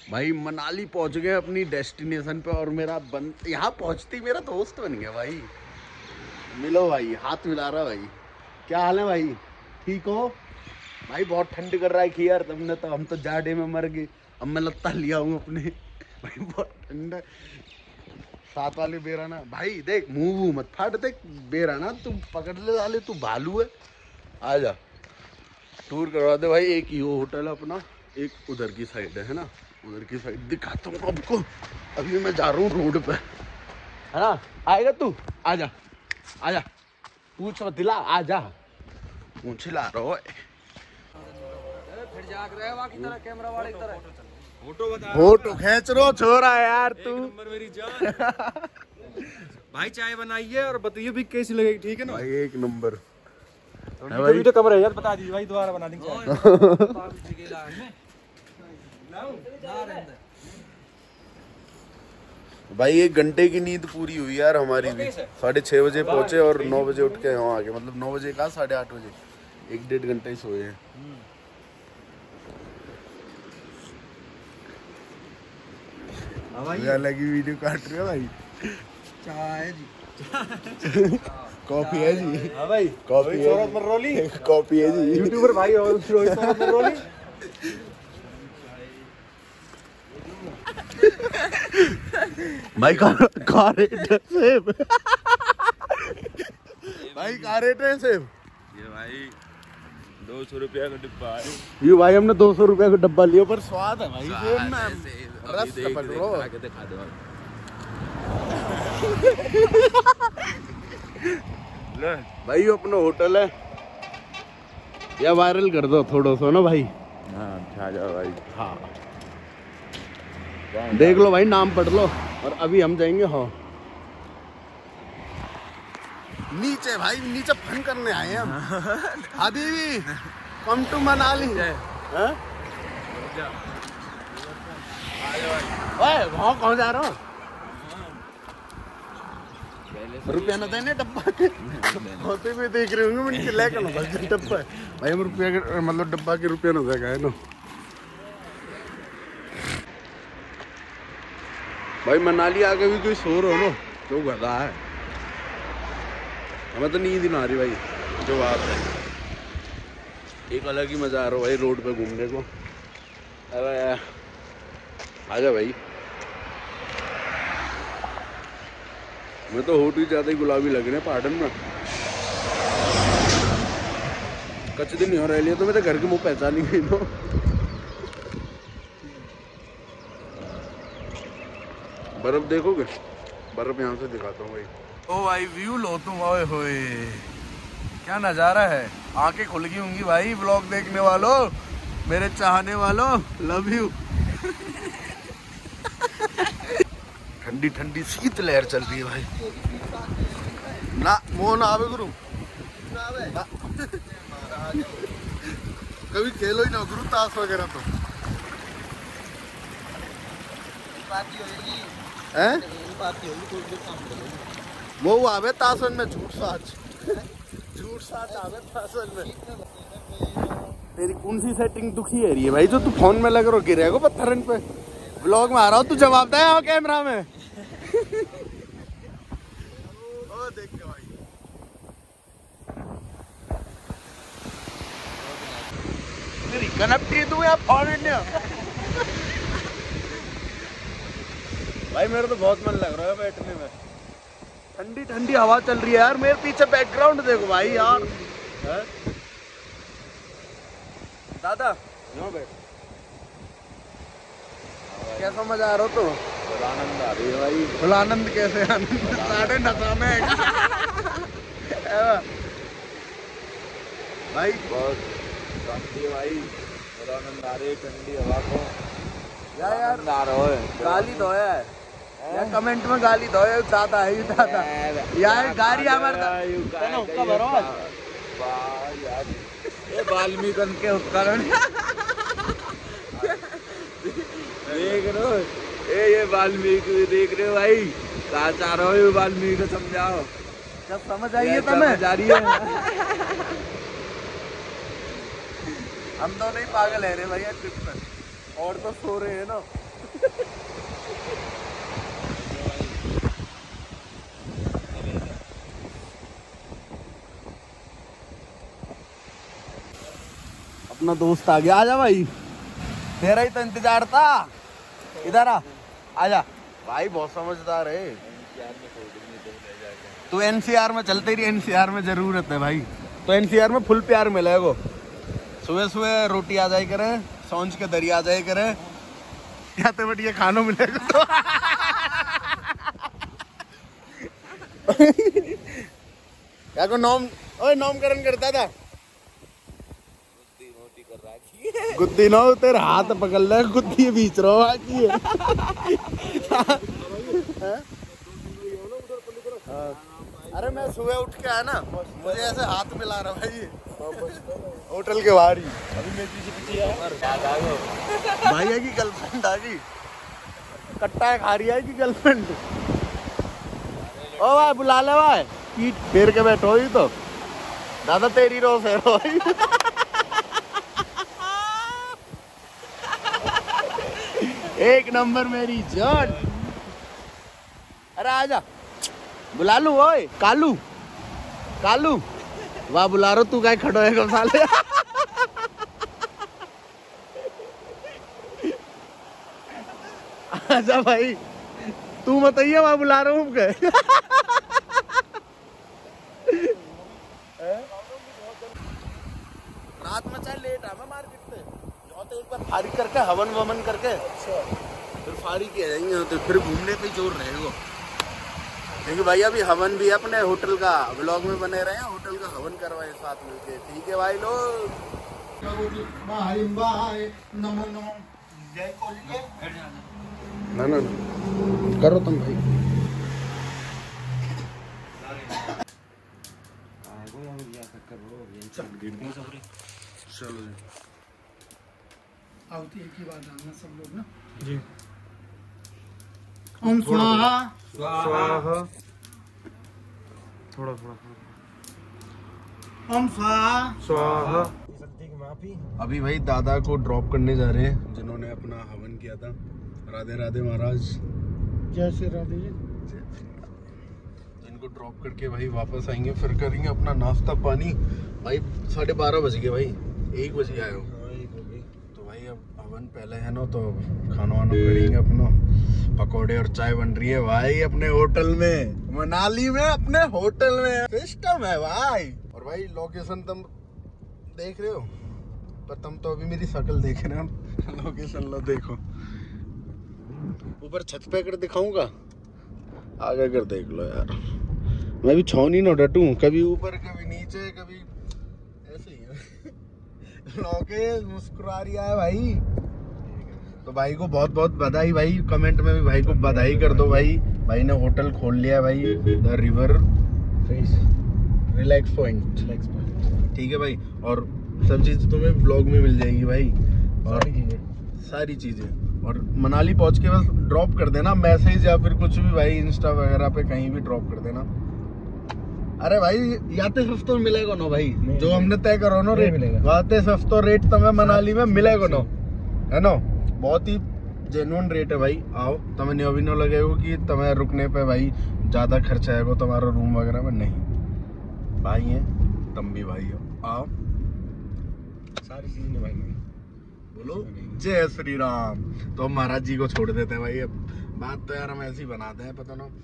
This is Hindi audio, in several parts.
भाई मनाली पहुंच गए अपनी डेस्टिनेशन पे और मेरा यहाँ पहुंचती मेरा दोस्त बन गया भाई। मिलो भाई, हाथ मिला रहा भाई। क्या हाल है भाई, ठीक हो भाई? बहुत ठंड कर रहा है कि यार तुमने तो, हम तो जाड़े में मर गए। अब मैं लत्ता लिया हूँ अपने भाई, बहुत ठंड है। साथ वाले बेराना भाई देख, मुंह मत फाट, देख बेराना तू पकड़ ले वाले, तू भालू है। आ जा, टूर करवा दे भाई। एक यो होटल है अपना, एक उधर की साइड है ना, उधर की साइड दिखाता हूँ आपको। अभी मैं जा रहा हूँ रोड पे, है ना? आएगा तू? आजा आजा, पूछ मत दिला, आजा। पूछ ला रहा है कैमरा वाले की तरह। फोटो खींच रो छोरा यार तू। मेरी जान भाई चाय बनाइए और बताइए भी कैसी लगेगी, ठीक है ना भाई? एक नंबर भाई। तो कमरा यार बता दीजिए भाई, दोबारा बना देंगे। भाई 1 घंटे की नींद पूरी हुई यार हमारी भी। 6:30 बजे पहुंचे और 9 बजे उठ के यहाँ आ गए। मतलब 9 बजे का 8:30 बजे, 1-1.5 घंटे ही सोए हैं। अलग ही वीडियो काट रहे हो भाई। चाय जी कॉफी है जी। हाँ भाई, कॉफी है, कॉफी है जी। यूट्यूबर भाई और रोली भाई का रेट है सेब? भाई का रेट है सेब? ये भाई 200 रुपया का डिब्बा है। ये भाई हमने 200 रुपया का डब्बा लिया, पर स्वाद है भाई सेब में, रस पकड़ो। भाई ये अपना होटल है, या वायरल कर दो थोड़ा सा ना भाई। हाँ जाओ भाई। हाँ देख लो भाई, नाम पढ़ लो। और अभी हम जाएंगे हाँ नीचे भाई, नीचे फन करने आए हैं हम। हादीवी कम टू मनाली। वहाँ कौन जा रहा हो? रुपया ना देने डब्बा के होते हुए देख रहे होंगे मुझे लेकर ना डब्बा भाई। हम रुपया के मतलब डब्बा के रुपया ना देगा है ना भाई। मनाली आके भी कोई सो रहा हो ना तो गधा है। हमें तो नींद ही ना आ रही भाई, जो बात है। एक अलग ही मजा आ रहा है भाई रोड पे घूमने को। अरे यार आजा भाई। मैं तो होट ही ज्यादा ही गुलाबी लग रहे हैं पार्टन में। कच्छ दिन नहीं हो रहा है तो मेरे घर के मुंह पहचान ही गई ना। बर्फ देखोगे? बर्फ यहाँ से दिखाता हूँ भाई। ओ भाई व्यू लो तुम, ओए होए क्या नजारा है। आंखें खुल गई होंगी भाई व्लॉग देखने वालों, मेरे चाहने वालों, लव यू। ठंडी ठंडी शीत लहर चल रही है भाई। ना मोह ना आवे गुरु, कभी खेलो ही ना गुरु ताश वगैरह तो हैं? वो आवे तासन में झूठ साच आवे तासन में। तेरी कौन सी सेटिंग दुखी है रही है भाई जो तू फोन में लग रहा गिरेगा पत्थरन पे? व्लॉग में आ रहा हूँ, तू जवाब दे कैमरा में। ओ देख के भाई तेरी कनेक्टी तू यहाँ फोन इंडिया। भाई मेरा तो बहुत मन लग रहा है बैठने में। ठंडी ठंडी हवा चल रही है यार। मेरे पीछे बैकग्राउंड देखो भाई यार। है? दादा यहाँ बैठ, कैसा मजा आ रहा हो? तो आनंद आ रही है भाई। फुल आनंद कैसे? आनंद 9:30 में भाई बहुत शांति है भाई। आनंद आ रही है ठंडी हवा को यार। गाली दो है या कमेंट में गाली दो दादा है दादा यार। गाड़ी हमारे हुक्का भरो यार। ये वाल्मीकि के उपकरण देख रहे हो? ये वाल्मीकि देख रहे हो भाई? कहाँ चाह रहे हो? ये वाल्मीकि को समझाओ, जब समझ आई है तुम्हें जा रही है। हम दोनों ही पागल है रे भैया ट्रिप पर, और तो सो रहे हैं ना। अपना दोस्त आ गया, आजा भाई, तेरा ही तो इंतजार था। इधर आ, आजा भाई, बहुत समझदार है तू। एनसीआर में चलते रही, एनसीआर में जरूरत है भाई, तो एनसीआर में फुल प्यार मिलेगा। सुबह सुबह रोटी आ जाए करे, सौंज के दरिया आ जाए करे, या तो बढ़िया खाना मिलेगा तो। क्या को नामकरण करता था, गुद्दी नो तेरे हाथ पकड़ ले, गुद्दी बीच रहो बाकी है। अरे मैं सुबह उठ के आया ना, मुझे ऐसे हाथ मिला रहा भाई होटल के बाहर ही। अभी मैं पीछे भाई है की गर्लफ्रेंड आ गई, कट्टा खा रही है की गर्लफ्रेंड। ओ भाई बुला ले भाई, पीठ फेर के बैठो ही तो दादा, तेरी रो फेरो भाई। एक नंबर मेरी जान। अरे आजा, बुला लू ओए कालू, कालू वाह बुला रो, तू क्या खड़ो है साले। आजा भाई, तू बताइए वहां बुला रहा हूँ क्या। रात में चाहे लेट आवे मार्केट से, तो एक बार फारिग करके हवन वमन करके फिर फारिग किया जाएंगे, तो फिर घूमने पे जोर रहेगा। क्योंकि भाई अभी हवन भी अपने होटल का व्लॉग में बने रहे हैं, होटल का हवन करवाए साथ मिलके। ठीक है भाई लोग, ना ना करो तुम भाई। चलो आवती एक ही बात आना सब लोग ना जी। ओम स्वाहा स्वाहा, थोड़ा थोड़ा ओम स्वाहा स्वाहा। अभी भाई दादा को ड्रॉप करने जा रहे हैं, जिन्होंने अपना हवन किया था। राधे राधे महाराज, जय श्री राधे जी। इनको ड्रॉप करके भाई वापस आएंगे, फिर करेंगे अपना नाश्ता पानी। भाई 12:30 बज गए भाई, 1 बजे आए हो तो भाई अब हवन पहले है ना, तो खाना वाना करेंगे अपना। पकौड़े और चाय बन रही है भाई अपने होटल में, मनाली में अपने होटल में सिस्टम है भाई। और भाई लोकेशन तुम देख रहे हो, पर तुम तो अभी मेरी शक्ल देख रहे हो। लोकेशन लो देखो, ऊपर छत पे कर दिखाऊंगा, आगे कर देख लो यार। मैं भी छौनी ना डटूं, कभी ऊपर कभी नीचे कभी ऐसे ही है। लोकेश मुस्कुरा रही है भाई, तो भाई को बहुत बहुत बधाई भाई। कमेंट में भी भाई को बधाई कर दो भाई, भाई ने होटल खोल लिया भाई, the river face relax point. ठीक है भाई, और सब चीज़ तुम्हें ब्लॉग में मिल जाएगी भाई, और सारी चीज़ें। और मनाली पहुंच के बस ड्रॉप कर देना मैसेज या फिर कुछ भी भाई, इंस्टा वगैरह पे कहीं भी ड्रॉप कर देना। अरे भाई याते सस्तो मिलेगा ना भाई, जो हमने तय करो ना रेट, वाते सस्तो रेट तुम्हें मनाली में मिलेगा ना, है ना। बहुत ही जेन्युइन रेट है भाई। आओ, तुम्हें न्यो भी न लगेगा कि तुम्हें रुकने पे भाई ज़्यादा खर्चा आएगा तुम्हारा रूम वगैरह में, नहीं भाई है, तुम भी भाई हो, आओ सारी चीज़ें भाई। बोलो जय श्री राम। तो महाराज जी को छोड़ देते हैं भाई, अब बात तो यार हम ऐसी बनाते हैं, पता ना।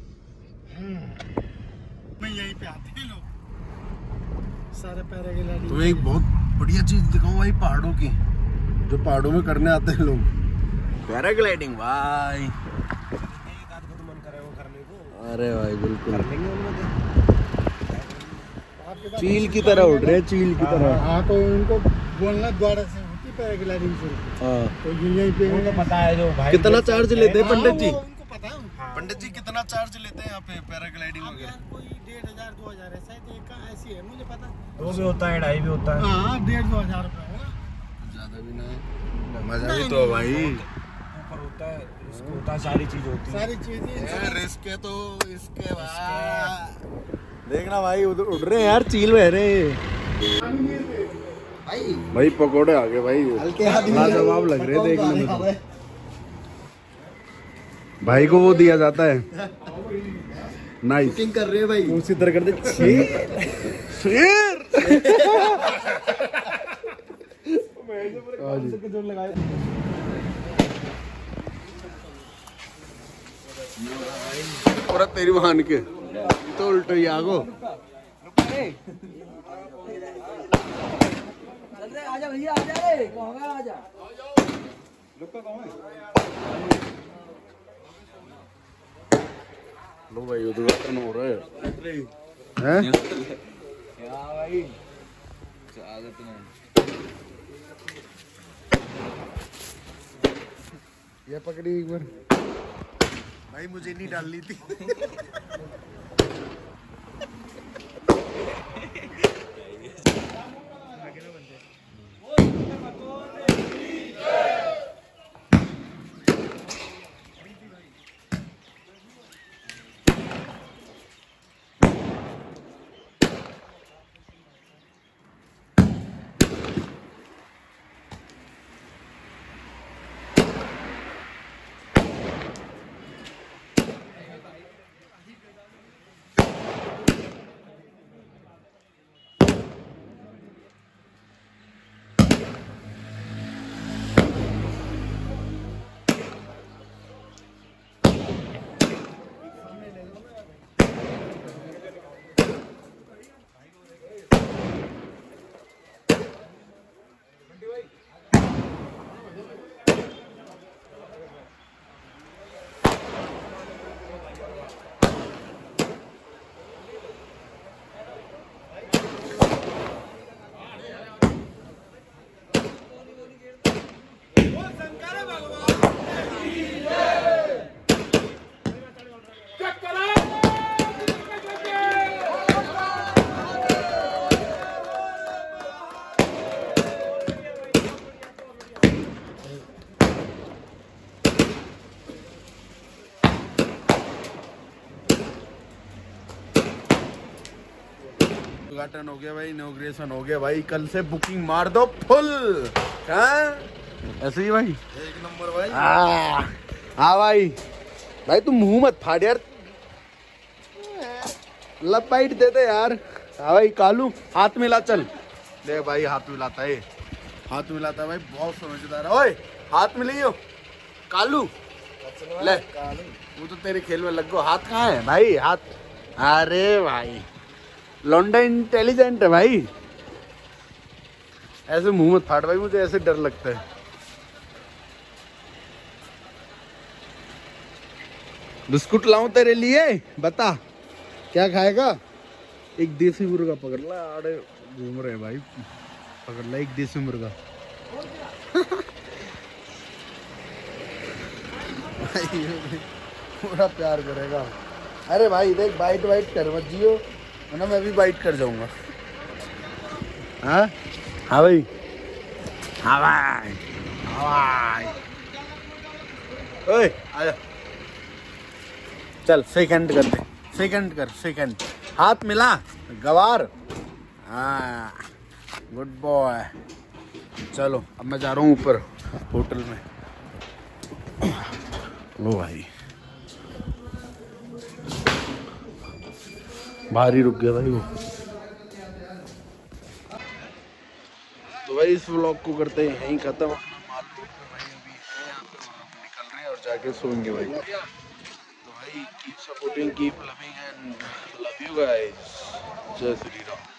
मैं यहीं पे आते हैं लोग सारे पैराग्लाइडिंग। तुम्हें एक बहुत बढ़िया चीज दिखाऊं भाई, पहाड़ों की, जो पहाड़ों में करने आते हैं लोग, पैराग्लाइडिंग भाई। अरे भाई बिल्कुल चील की तरह उड़ रहे, चील की तरह। हाँ तो उनको बोलना द्वारा से होती पैराग्लाइडिंग शुरू। हाँ तो यहीं पे उनको पता है जो भाई। कितना चार्ज लेते हैं पंडित जी? उनको पता है पंडित जी कितना चार्ज लेते हैं यहाँ पे पैराग्लाइडिंग वगैरह? कोई 1500-2000 है शायद, एक ऐसी है मुझे पता। 2 भी होता है, 2.5 भी होता है। हाँ 1500-2000 रुपये होगा, ज्यादा भी ना है, मजा भी तो भाई। ऊपर होता है, इसको होता है, सारी चीज होती है, सारी चीजें। रिस्क है तो इसके बाद देखना भाई, उधर उड़ रहे हैं यार, चील बह रहे भाई। पकोड़े आ गए भाई, लाजवाब लग रहे देखने में। भाई को वो दिया जाता है। नाइस। बुकिंग कर रहे हैं भाई। उसी तरह कर दे। शेर। पूरा तेरी मान के तो उल्टो ही आगो। आजा भैया आजा रे कहूँगा आजा। लो भाई उद्घाटन हो रहा है। हैं? भाई स्वागत में। ये पकड़ी एक बार। भाई मुझे नहीं डालनी थी। उद्घाटन हो गया भाई, इनॉग्रेशन हो गया भाई। कल से बुकिंग मार दो फुल। ऐसे ही भाई, एक नंबर भाई। हाँ भाई। भाई तुम मुंह मत फाड़ यार, लब बाइट दे दे यार। हाँ भाई कालू हाथ मिला, चल ले भाई। हाथ मिलाता है, हाथ मिलाता है भाई, बहुत समझदार है। ओए हाथ मिलियो कालू, ले वो तो तेरे खेल में लग गो। हाथ कहाँ है भाई? हाथ, अरे भाई लौंडा इंटेलिजेंट है भाई। ऐसे मुंह मत फाड़ भाई, मुझे ऐसे डर लगता है। बिस्कुट लाऊं तेरे लिए? बता क्या खाएगा? एक देसी मुर्गा पकड़ ला, आड़े घूम रहे भाई। पकड़ ला एक देसी मुर्गा। पूरा प्यार करेगा। अरे भाई देख, बाइट वाइट कर मत जियो, वरना मैं भी बाइट कर जाऊंगा। हाँ हाँ भाई, हाँ भाई, हाँ भाई। ओए आजा, चल सेकंड कर दे, सेकंड कर, सेकंड। हाथ मिला गवार। हाँ गुड बॉय। चलो अब मैं जा रहा हूँ ऊपर होटल में। लो भाई बाहर ही रुक गया भाई वो। तो भाई इस व्लॉग को करते हैं यहीं खत्म। अपना माल रोड पे भाई अभी है यहाँ पे, और अब निकल रहे हैं और जाके सोएंगे भाई। तो भाई keep supporting, keep loving and love you guys. जय श्री राम।